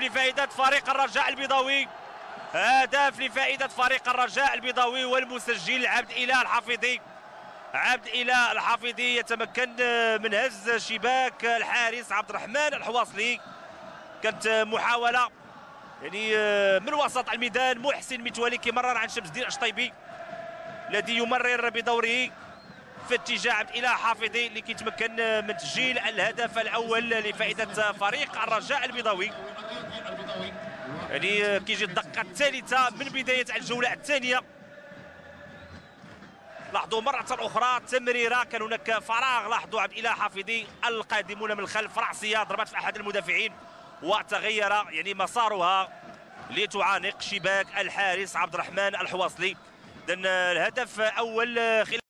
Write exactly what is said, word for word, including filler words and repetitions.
لفائدة فريق الرجاء البيضاوي، هدف لفائدة فريق الرجاء البيضاوي والمسجل عبد الإله الحفيظي. عبد الإله الحفيظي يتمكن من هز شباك الحارس عبد الرحمن الحواصلي. كانت محاولة يعني من وسط الميدان، محسن متولي كيمرر عن شمس الدين الشطيبي الذي يمرر بدوره في اتجاه عبد الإله الحفيظي اللي كيتمكن من تسجيل الهدف الاول لفائده فريق الرجاء البيضاوي. يعني كيجي الدقه الثالثه من بدايه الجوله الثانيه. لاحظوا مرة أخرى تمريرة، كان هناك فراغ، لاحظوا عبد الإله الحفيظي القادمون من الخلف، رأسية ضربت في أحد المدافعين وتغير يعني مسارها لتعانق شباك الحارس عبد الرحمن الحواصلي. إذن الهدف أول خلال